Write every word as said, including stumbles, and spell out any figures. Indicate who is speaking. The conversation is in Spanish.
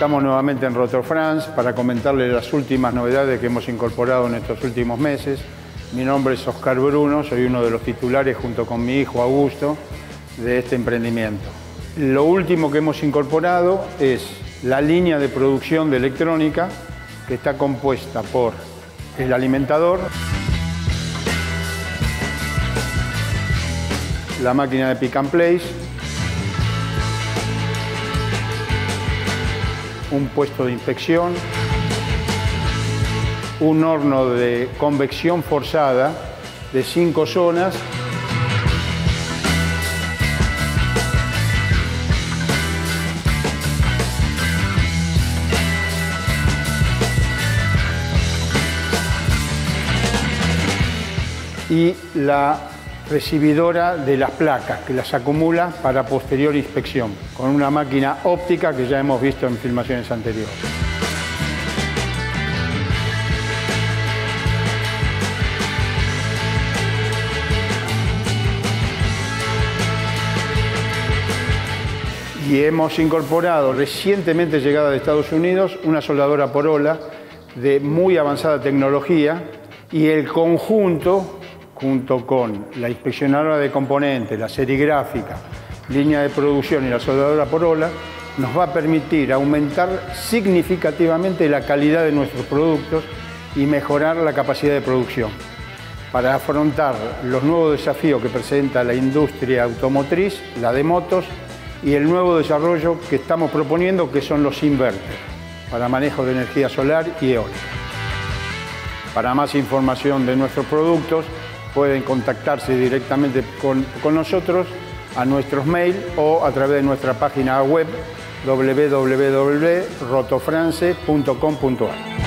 Speaker 1: Estamos nuevamente en Rotofrance para comentarles las últimas novedades que hemos incorporado en estos últimos meses. Mi nombre es Oscar Bruno, soy uno de los titulares junto con mi hijo Augusto de este emprendimiento. Lo último que hemos incorporado es la línea de producción de electrónica, que está compuesta por el alimentador, la máquina de pick and place, un puesto de inspección, un horno de convección forzada de cinco zonas, y la recibidora de las placas, que las acumula para posterior inspección, con una máquina óptica que ya hemos visto en filmaciones anteriores. Y hemos incorporado, recientemente llegada de Estados Unidos, una soldadora por ola de muy avanzada tecnología, y el conjunto, junto con la inspeccionadora de componentes, la serigráfica, línea de producción y la soldadora por ola, nos va a permitir aumentar significativamente la calidad de nuestros productos y mejorar la capacidad de producción para afrontar los nuevos desafíos que presenta la industria automotriz, la de motos, y el nuevo desarrollo que estamos proponiendo, que son los inverters, para manejo de energía solar y eólica. Para más información de nuestros productos, pueden contactarse directamente con, con nosotros a nuestros mails o a través de nuestra página web w w w punto rotofrance punto com punto a r.